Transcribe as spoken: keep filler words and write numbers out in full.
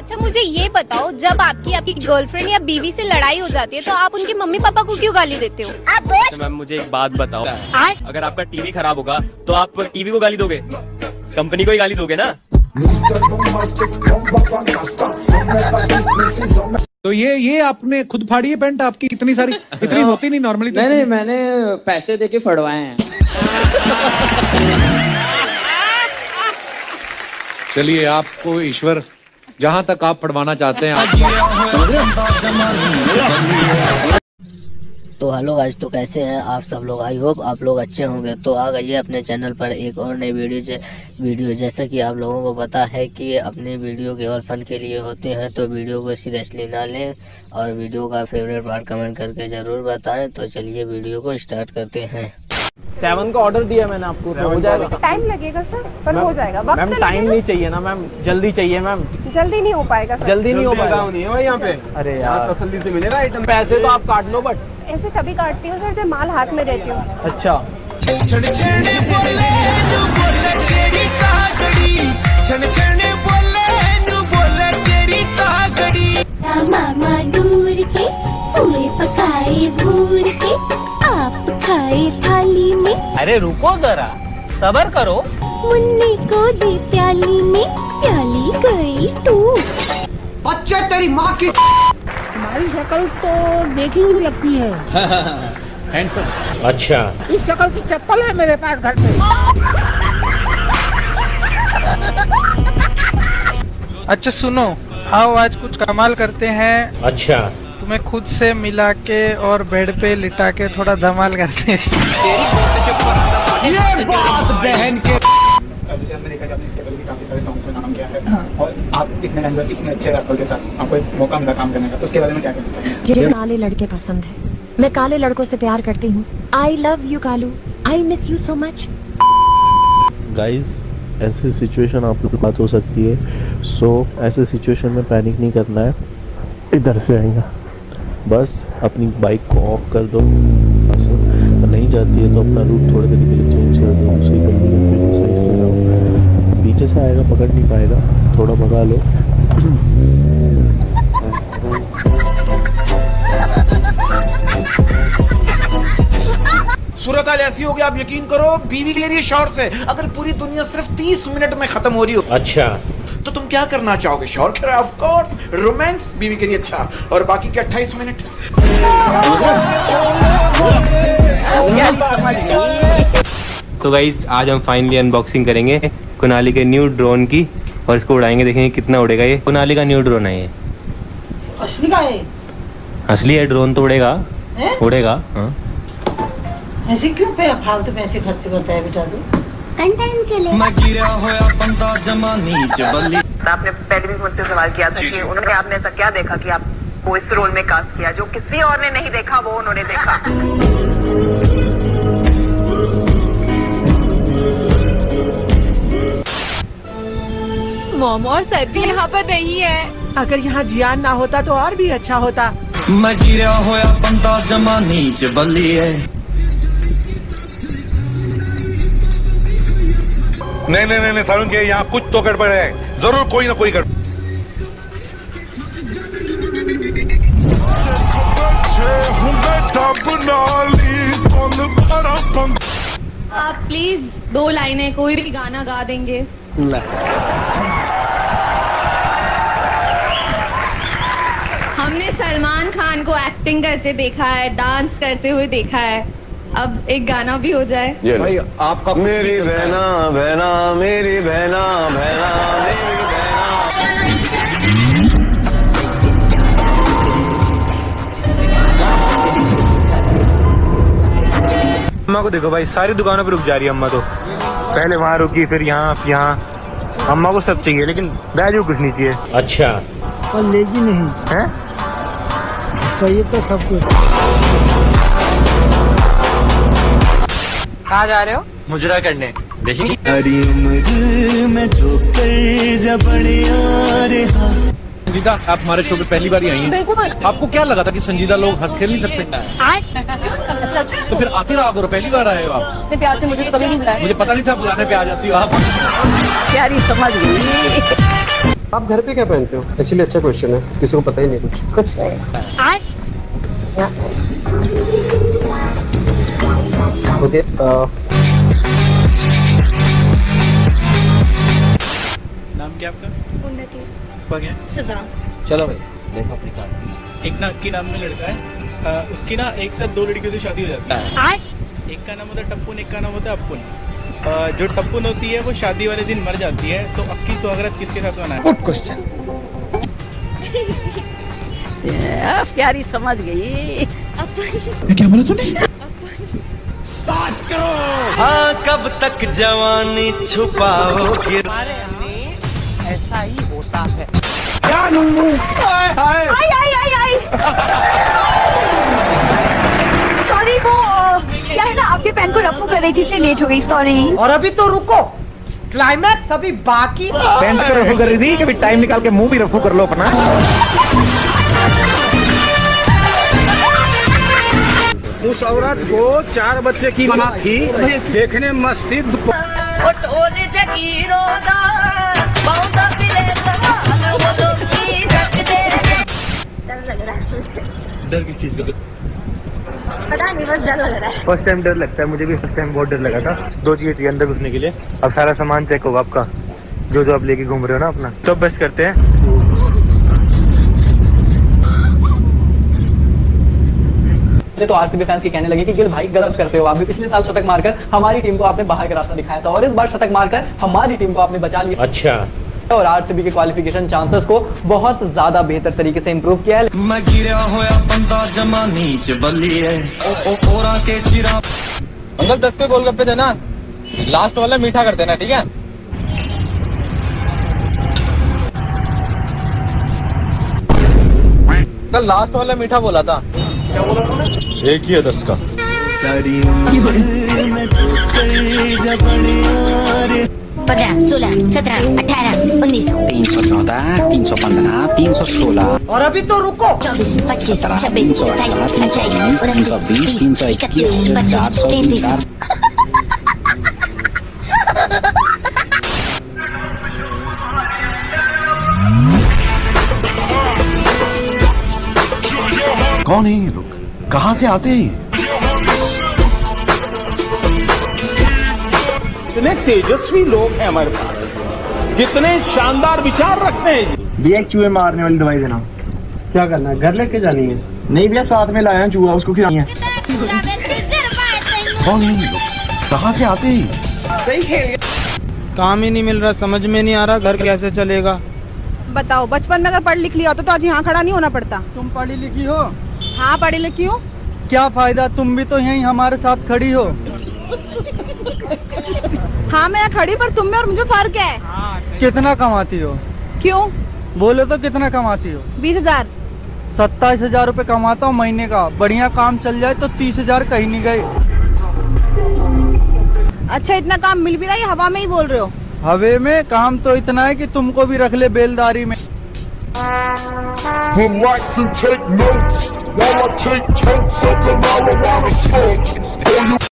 अच्छा मुझे ये बताओ, जब आपकी आपकी गर्लफ्रेंड या बीवी से लड़ाई हो जाती है तो आप उनके मम्मी पापा को क्यों गाली देते हो? तो मैम मुझे एक बात बताओ, अगर आपका टीवी खराब होगा तो आप टीवी को गाली दोगे, कंपनी को ही गाली दोगे ना? तो ये ये आपने खुद फाड़ी है पैंट आपकी? इतनी सारी इतनी होती नहीं नॉर्मली। नहीं नहीं, मैंने पैसे देके फड़वाए हैं। चलिए, आपको ईश्वर जहां तक आप पढ़वाना चाहते हैं आप। तो हेलो गाइस, तो कैसे हैं आप सब लोग? आई होप आप लोग अच्छे होंगे। तो आ गई है अपने चैनल पर एक और नई वीडियो जे, वीडियो जैसा कि आप लोगों को पता है कि अपनी वीडियो केवल फन के लिए होते हैं, तो वीडियो को सीरियसली ना लें और वीडियो का फेवरेट पार्ट कमेंट करके ज़रूर बताएं। तो चलिए वीडियो को स्टार्ट करते हैं। सेवन का ऑर्डर दिया मैंने आपको, तो हो जाएगा? टाइम लगेगा सर, पर हो जाएगा। वक्त मैम टाइम नहीं चाहिए ना मैम, जल्दी चाहिए मैम। जल्दी नहीं हो पाएगा सर। जल्दी नहीं हो पाएगा यहाँ पे। अरे यार तसल्ली से मिलेगा आइटम। पैसे तो आप काट लो, बट ऐसे कभी काटती हूँ सर जब माल हाथ में रहती हूँ। अच्छा मामा दूर के पूरे पकाए भूर के आप खाए थाली में। अरे रुको जरा, सबर करो। मुन्ने को दे प्याली में, प्याली गई टूट। बच्चे तेरी माँ की। हमारी शक्ल तो देखी हुई लगती है। हैंडसम। अच्छा, इस शक्ल की चप्पल है मेरे पास घर पे। अच्छा सुनो, आओ आज कुछ कमाल करते हैं। अच्छा, तुम्हें खुद से मिला के और बेड पे लिटा के थोड़ा धमाल करते हैं। ये बात बहन के। जैसे हमने देखा कि आपने इसके पहले भी काफी सारे सॉन्ग्स में काम किया है, हाँ। और आप इतने रैपर, इतने अच्छे रैपर के साथ आपको एक मौका मिला काम करने का, तो उसके बारे में क्या कहना चाहिए? मुझे काले लड़के पसंद है, मैं काले लड़कों से प्यार करती हूँ। I love you Kalu, I miss you so much. Guys, ऐसी सिचुएशन आप लोग के पास हो सकती है, सो ऐसे सिचुएशन में पैनिक नहीं करना है। इधर से आएगा, बस अपनी बाइक को ऑफ कर दो। नहीं जाती है तो अपना रूट थोड़ी देर के लिए चेंज कर दो, दूसरी गली में साइड से जाओ। पीछे से आएगा, पकड़ नहीं पाएगा, थोड़ा भगा लो। सूरत हाल ऐसी होगी, आप यकीन करो, बीवी के लिए शौहर से अगर पूरी दुनिया सिर्फ तीस मिनट में खत्म हो रही हो, अच्छा, तो तुम क्या करना चाहोगे? शौहर के लिए ऑफ कोर्स रोमांस, बीवी के लिए अच्छा, और बाकी के अट्ठाईस मिनट। तो गाइस, आज हम फाइनली अनबॉक्सिंग करेंगे कुनाली के न्यू ड्रोन की और इसको उड़ाएंगे, देखेंगे कितना उड़ेगा। ये कुनाली का न्यू ड्रोन है। ये असली का है? असली है, ड्रोन तो उड़ेगा, उड़ेगा। हाँ, ऐसे क्यों पे फालतू पैसे खर्च करता है बेटा तू? के लिए मैं गिरा होया बंदा जमानी जबली। आपने पहले भी मुझसे सवाल किया था कि उन्होंने आपने ऐसा क्या देखा कि आपको इस रोल में कास्ट किया जो किसी और ने नहीं देखा, वो उन्होंने देखा। मॉम और सर भी यहाँ पर नहीं है। अगर यहाँ जियान ना होता तो और भी अच्छा होता। मैं गिरा होया बंदा जमानी जबली है। नहीं नहीं नहीं सारुण के यहाँ कुछ तो गड़बड़ है, जरूर कोई ना कोई गड़बड़। आप प्लीज दो लाइनें कोई भी गाना गा देंगे? हमने सलमान खान को एक्टिंग करते देखा है, डांस करते हुए देखा है, अब एक गाना भी हो जाए। भाई आपका मेरी बहना बहना मेरी बहना बहना मेरी बहना। अम्मा को देखो भाई, सारी दुकानों पे रुक जा रही है अम्मा तो। पहले वहाँ रुकी, फिर यहाँ, यहाँ। अम्मा को सब चाहिए लेकिन वैल्यू कुछ नहीं चाहिए। अच्छा, और लेगी नहीं है, चाहिए तो सब कुछ। कहाँ जा रहे हो? मुजरा करने, देखेंगे। हरी उम्र में जो कर जबड़िया रे। संजीदा, आप हमारे शो पे पहली बार ही आई हैं। आपको क्या लगा था कि संजीदा लोग हंस खेल नहीं सकते? तो फिर आते रहा करो, पहली बार आए हो आप। प्यार से मुझे तो कभी नहीं बुलाया। मुझे पता नहीं था बुलाने पे आ जाती हो आप। प्यारी समझ गई। आप घर पे क्या पहनते हो? एक्चुअली अच्छा क्वेश्चन है, किसी को पता ही नहीं कुछ। कुछ नहीं। ओके। नाम क्या आपका? उन्नति। क्या? चलो भाई देखो अपनी कार। एक ना अक्की नाम में लड़का है, आ, उसकी ना एक साथ दो लड़कियों से शादी हो जाती है। एक का नाम होता है टप्पुन, एक का नाम होता है अप्पुन। आ, जो टप्पुन होती है वो शादी वाले दिन मर जाती है, तो अक्की सुहागरात किसके साथ मनाए? Good question. प्यारी समझ गई। क्या बोला तूने? साच करो। हाँ कब तक जवानी छुपाओगे? ऐसा ही होता है। क्या नूनू? आई आई आई आई। सॉरी वो क्या है ना, आपके पेन को रफू कर रही थी इसलिए लेट हो गई, सॉरी। और अभी तो रुको, क्लाइमैक्स अभी बाकी। पेन को रफू कर रही थी, कभी टाइम निकाल के मुंह भी रफू कर लो अपना। उस औरत को चार बच्चे की माँ थी, देखने मस्ती। डर किस चीज का? पता नहीं, बस डर लग रहा है। फर्स्ट टाइम डर लगता है, मुझे भी फर्स्ट टाइम बहुत डर लगा था। दो चीजें चाहिए अंदर घुसने के लिए। अब सारा सामान चेक होगा आपका, जो जो आप लेके घूम रहे हो ना अपना। तो बेस्ट करते हैं। तो आरसीबी फैंस की कहने लगे कि गिल भाई गलत करते हो, आप भी पिछले साल शतक मारकर हमारी टीम को आपने बाहर का रास्ता दिखाया था और इस बार शतक मारकर हमारी टीम को आपने बचा लिया। अच्छा। और आरसीबी के क्वालिफिकेशन चांसेस को बहुत ज्यादा बेहतर तरीके से इंप्रूव किया है। मैं गिरा होया बंदा जमा नीच बल्ली है ओ ओ ओरा के सिरा। अंकल दस के गोलगप्पे देना, लास्ट वाला मीठा कर देना, ठीक है? कल लास्ट वाला मीठा बोला था। क्या बोला तूने? एक ही है दस का। पंद्रह, सोलह, सत्रह, अठारह, उन्नीस, तीन सौ चौदह, तीन सौ पंद्रह, तीन सौ सोलह। और अभी तो रुको, चौबीस, पच्चीस, छब्बीस, सत्ताईस, अट्ठाईस, तीन सौ बीस, तीन सौ इक्कीस, चार सौ तीस। कौन है ये लोग? कहाँ से आते हैं? कितने तेजस्वी लोग हैं हमारे पास, कितने शानदार विचार रखते हैं। भैया एक चूहे मारने वाली दवाई देना। क्या करना है? घर लेके जानी है? नहीं भैया, साथ में लाया चूहा, उसको खिलानी है। कौन है ये लोग? कहाँ से आते हैं? सही खेल। काम ही नहीं मिल रहा, समझ में नहीं आ रहा घर कैसे चलेगा। बताओ, बचपन में अगर पढ़ लिख लिया होता तो आज यहाँ खड़ा नहीं होना पड़ता। तुम पढ़ी लिखी हो? हाँ पढ़ी लिखी हूँ। क्या फायदा, तुम भी तो यहीं हमारे साथ खड़ी हो। हाँ मैं खड़ी, पर तुम में और मुझे फर्क है। कितना कमाती हो? क्यों? बोलो तो कितना कमाती हो? बीस हजार। सत्ताईस हजार रूपए कमाता हूँ महीने का। बढ़िया काम चल जाए तो तीस हजार कहीं नहीं गए। अच्छा इतना काम मिल भी रहा है, हवा में ही बोल रहे हो? हवे में काम तो इतना है कि तुमको भी रख ले बेलदारी में। Would like to take notes while I take totes of the marijuana smoke.